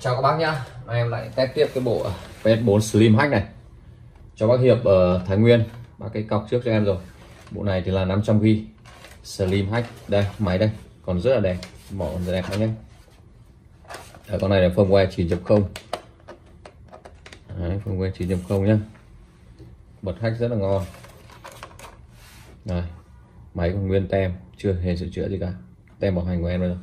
Chào các bác nhá. Em lại test tiếp cái bộ PS4 Slim Hack này cho bác Hiệp ở Thái Nguyên. Bác cái cọc trước cho em rồi. Bộ này thì là 500GB Slim Hack. Đây, máy đây, còn rất là đẹp, mỏ còn rất đẹp nhé. Con này là firmware 9.0. Đấy, firmware 9.0 nhá. Bật hack rất là ngon. Đây, máy còn nguyên tem, chưa hề sửa chữa gì cả. Tem bảo hành của em rồi.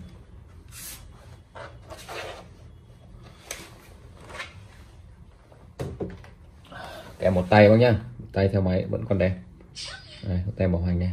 Kèm một tay bác nhá, một tay theo máy vẫn còn đẹp. Đây, tem bảo hành này.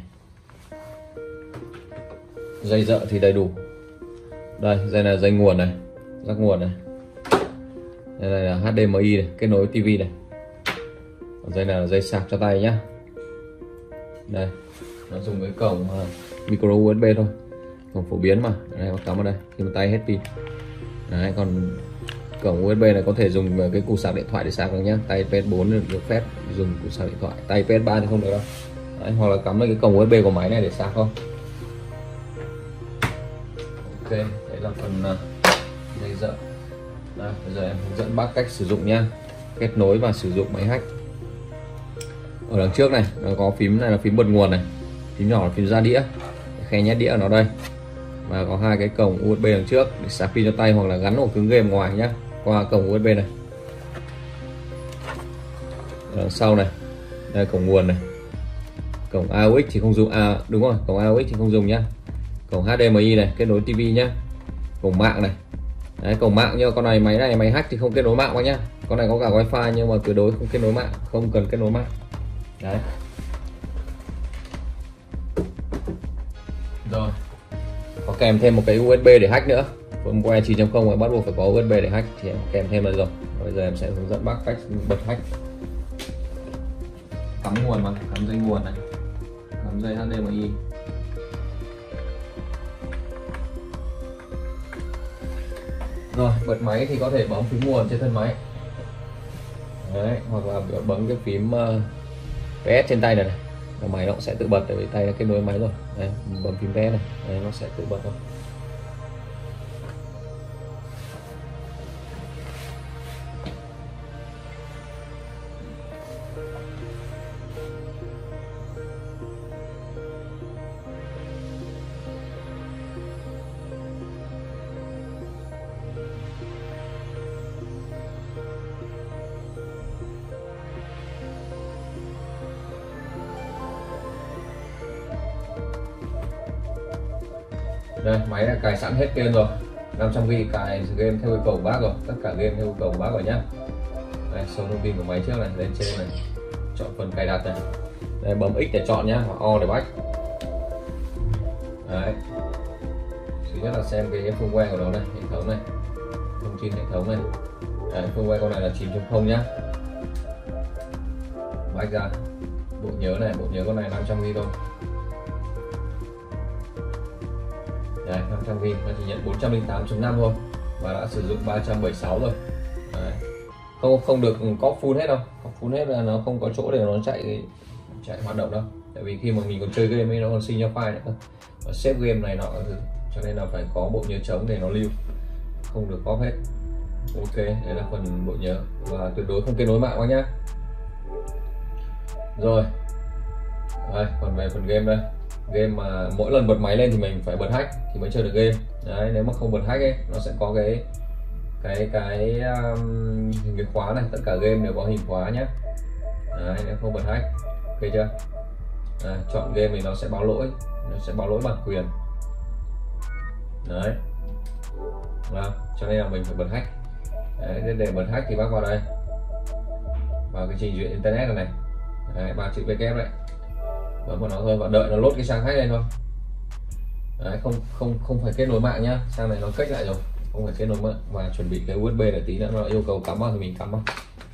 Dây dợ thì đầy đủ. Đây, dây là dây nguồn này, rắc nguồn này. Đây là HDMI này, kết nối tivi này. Còn dây này là dây sạc cho tay nhá. Đây, nó dùng cái cổng micro USB thôi, cổng phổ biến mà. Đây, nó cắm vào đây khi mà tay hết pin. Đấy, còn cổng USB này có thể dùng cái củ sạc điện thoại để sạc được nhé. Tay PS4 được phép dùng củ sạc điện thoại, tay PS3 thì không được đâu. Đấy, hoặc là cắm cái cổng USB của máy này để sạc không. Ok, đấy là phần dây dợ. Đây, bây giờ em hướng dẫn bác cách sử dụng nhá, kết nối và sử dụng máy hack. Ở đằng trước này nó có phím, này là phím bật nguồn này, phím nhỏ là phím ra đĩa, khe nhét đĩa ở nó đây, và có hai cái cổng USB đằng trước để sạc pin cho tay hoặc là gắn ổ cứng game ngoài nhá, qua cổng USB này. Ở đằng sau này, đây cổng nguồn này, cổng AUX thì không dùng, đúng rồi, cổng AUX thì không dùng nhá. Cổng HDMI này, kết nối TV nhá. Cổng mạng này. Đấy, cổng mạng, nhưng con này máy này hack thì không kết nối mạng quá nhá. Con này có cả wifi nhưng mà tuyệt đối không kết nối mạng, không cần kết nối mạng. Đấy. Rồi. Có kèm thêm một cái USB để hack nữa. Firmware 9.0 bắt buộc phải có USB để hack thì em kèm thêm rồi. Bây giờ em sẽ hướng dẫn bác cách bật hack. Cắm nguồn mà, cắm dây nguồn này, cắm dây HDMI. Rồi, bật máy thì có thể bấm phím nguồn trên thân máy. Đấy, hoặc là bấm cái phím PS trên tay này, máy nó sẽ tự bật, tại vì tay đã kết nối máy rồi. Đấy, bấm phím PS này, đấy, nó sẽ tự bật thôi. Đây, máy đã cài sẵn hết game rồi, 500GB cài game theo yêu cầu của bác rồi, tất cả game theo yêu cầu của bác rồi nhá. Đây, số thông tin của máy trước này, lên trên này, chọn phần cài đặt này. Đây, bấm X để chọn nhá, hoặc O để back. Đấy. Thứ nhất là xem cái firmware của nó này, hệ thống này, thông tin hệ thống này. Đấy, firmware con này là 9.0 nhá. Back ra, bộ nhớ này, bộ nhớ con này 500GB thôi. Đấy, 500GB nó chỉ nhận 408.5 thôi và đã sử dụng 376 rồi. Đấy. Không được copy full hết đâu, copy full hết là nó không có chỗ để nó chạy hoạt động đâu. Tại vì khi mà mình còn chơi game ấy nó còn sinh ra file nữa cơ, và save game này nọ, cho nên là phải có bộ nhớ trống để nó lưu, không được copy hết. Ok, đấy là phần bộ nhớ và tuyệt đối không kết nối mạng quá nhá. Rồi, đây, còn về phần game đây. Game mà mỗi lần bật máy lên thì mình phải bật hack thì mới chơi được game. Đấy, nếu mà không bật hack ấy nó sẽ có cái hình cái khóa này, tất cả game đều có hình khóa nhé. Đấy, nếu không bật hack, ok chưa? Đấy, chọn game thì nó sẽ báo lỗi, bản quyền. Đấy. Đó, cho nên là mình phải bật hack. Đấy, để bật hack thì bác vào đây, vào cái trình duyệt internet này, đấy, 3 chữ W đấy, bấm vào nó thôi và đợi nó load cái trang hack lên thôi. Đấy, không phải kết nối mạng nhá, sang này nó cách lại rồi, không phải kết nối mạng, và chuẩn bị cái USB để tí nữa nó yêu cầu cắm vào thì mình cắm vào,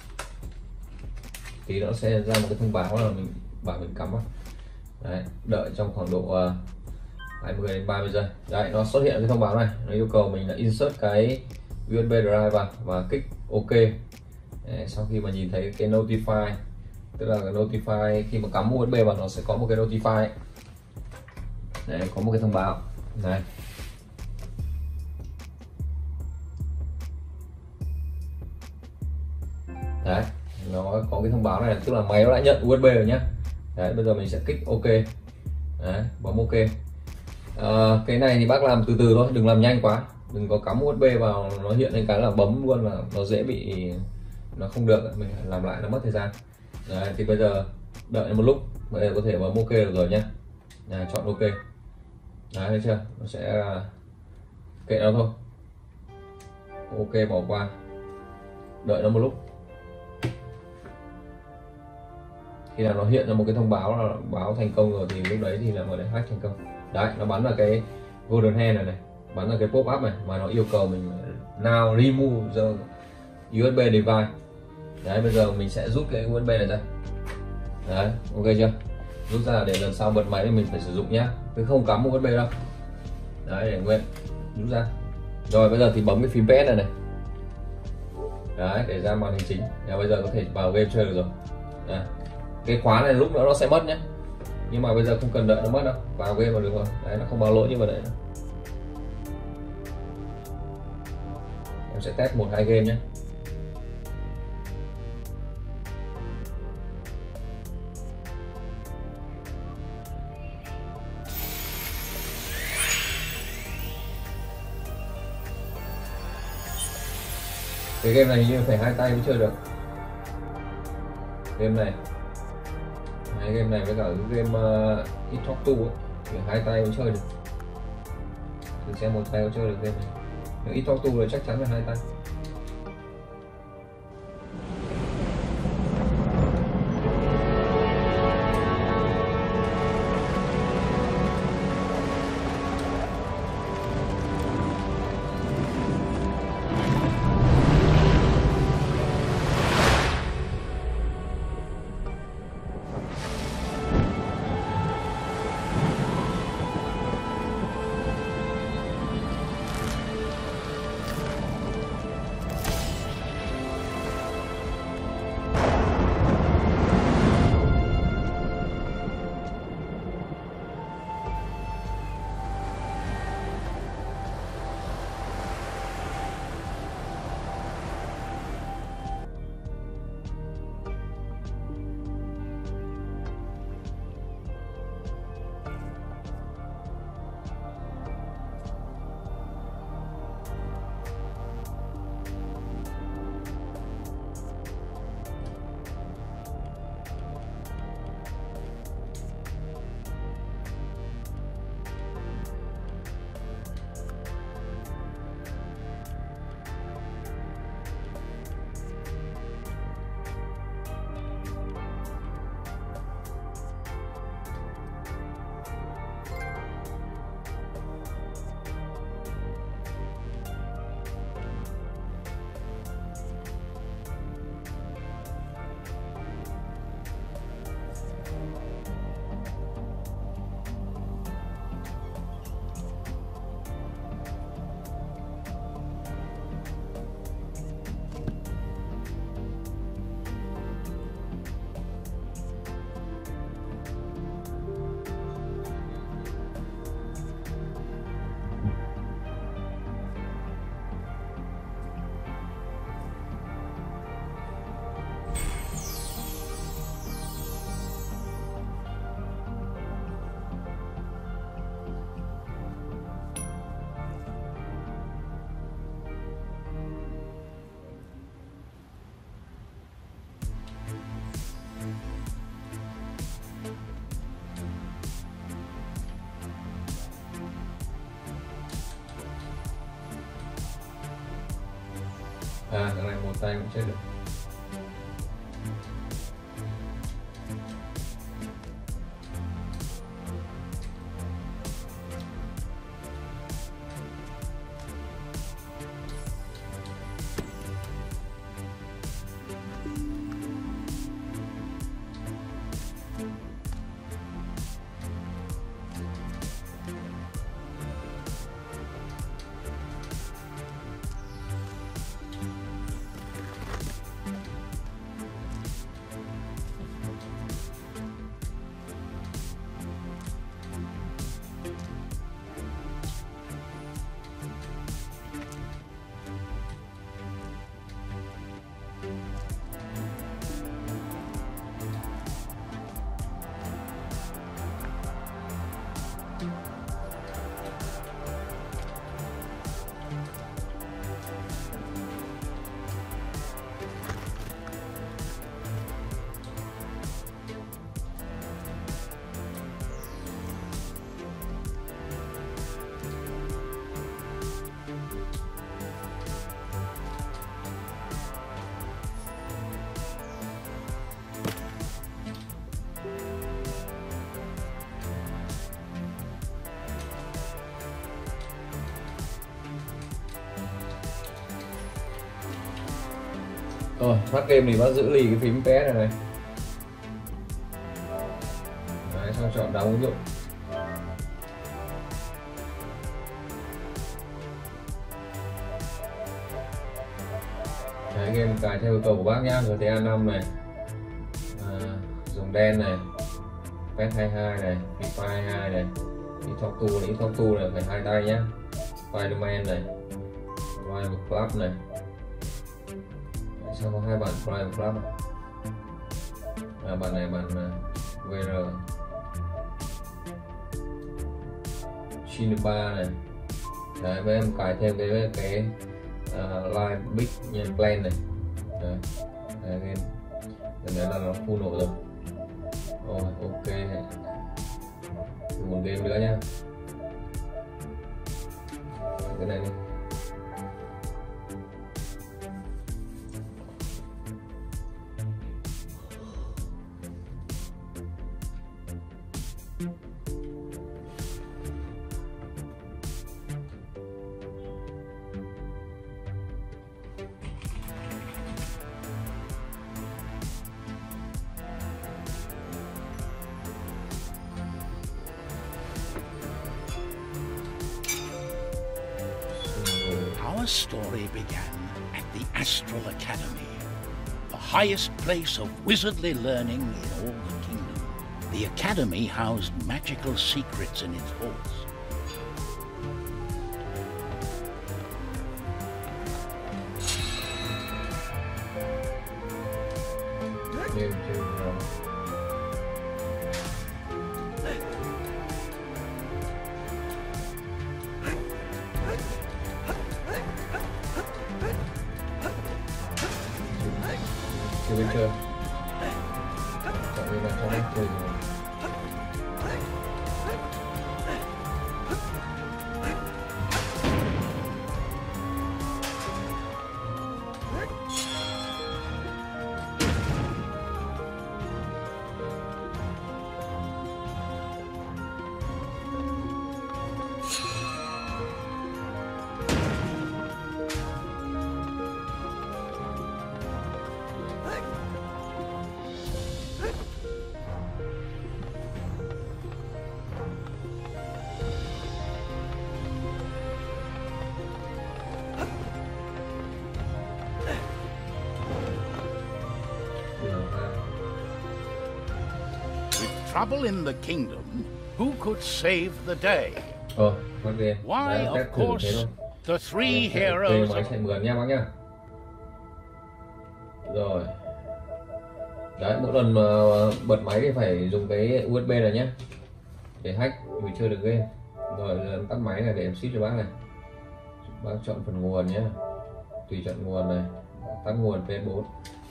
tí nữa sẽ ra một cái thông báo là mình bảo mình cắm vào. Đấy, đợi trong khoảng độ 20 đến 30 giây. Đấy, nó xuất hiện cái thông báo này, nó yêu cầu mình là insert cái USB drive vào và kích OK. Đấy, sau khi mà nhìn thấy cái notify, tức là cái notify khi mà cắm USB vào nó sẽ có một cái notify ấy. Đấy, có một cái thông báo này. Đấy, nó có cái thông báo này, tức là máy nó đã nhận USB rồi nhá. Đấy, bây giờ mình sẽ kích OK. Đấy, bấm OK. Cái này thì bác làm từ từ thôi, đừng làm nhanh quá, đừng có cắm USB vào nó hiện lên cái là bấm luôn, là nó dễ bị, nó không được, mình phải làm lại, nó mất thời gian. Đấy, thì bây giờ đợi một lúc, bây giờ có thể bấm OK được rồi nhá. Đấy, chọn OK. Đấy, thấy chưa, nó sẽ kệ nó thôi. OK, bỏ qua, đợi nó một lúc. Khi nào nó hiện ra một cái thông báo là báo thành công rồi thì lúc đấy thì là mới để hack thành công. Đấy, nó bắn vào cái golden hand này, bắn vào cái pop up này mà nó yêu cầu mình now remove the USB device. Đấy, bây giờ mình sẽ rút cái USB này ra. Đấy, OK chưa, rút ra để lần sau bật máy thì mình phải sử dụng nhá, chứ không cắm USB đâu. Đấy, để nguyên, rút ra. Rồi bây giờ thì bấm cái phím PS này này. Đấy, để ra màn hình chính. Và bây giờ có thể vào game chơi được rồi. Đấy, cái khóa này lúc nữa nó sẽ mất nhé, nhưng mà bây giờ không cần đợi nó mất đâu, vào game mà được rồi. Đấy, nó không báo lỗi như vậy đấy. Em sẽ test 1-2 game nhé. Cái game này hình như phải 2 tay mới chơi được. Game này, game này với cả cái game It Talk To ấy, thì 2 tay mới chơi được. Thử xem 1 tay có chơi được game này. Nhưng It Talk To là chắc chắn là 2 tay. Cái này 1 tay cũng chơi được. Rồi phát game thì bác giữ lì cái phím PS này này. Đấy, xong chọn đóng ứng dụng. Đấy, game cài theo yêu cầu của bác nhá. GTA 5 này, dùng đen này, PES 22 này, FIFA 22 này, eTalk 2 này, phải hai tay nhá. Spiderman này, Rival Club này. Đấy, sao có hai bản Rival Club này? Bản này bản VR. Shin 3 này. Đấy, với em cài thêm cái Live Big nhân Plan này. Đấy, game lần này là nó full nổ rồi. Rồi ok, thử một game nữa nhá. Cái này đi. Our story began at the Astral Academy, the highest place of wizardly learning in all the kingdom. The academy housed magical secrets in its halls. Chưa biết chưa? Chọn cái này cho nó chơi rồi. Trouble in the kingdom, who could save the day? Why, of course, the three heroes máy chạy mượn nha bác nhá. Rồi. Đấy, mỗi lần bật máy thì phải dùng cái USB này nhé, để hack vì chơi được game. Rồi tắt máy này để em ship cho bác này. Bác chọn phần nguồn nhé, tùy chọn nguồn này, tắt nguồn PS4.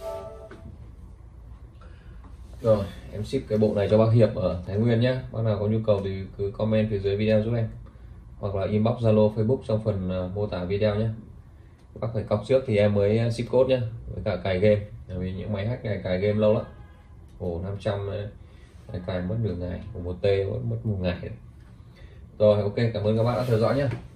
Rồi em ship cái bộ này cho bác Hiệp ở Thái Nguyên nhé. Bác nào có nhu cầu thì cứ comment phía dưới video giúp em, hoặc là inbox Zalo Facebook trong phần mô tả video nhé. Bác phải cọc trước thì em mới ship code nhé, với cả cài game, vì những máy hack này cài game lâu lắm. Ổ 500 cài mất nửa ngày, một T mất một ngày. Rồi ok, cảm ơn các bác đã theo dõi nhé.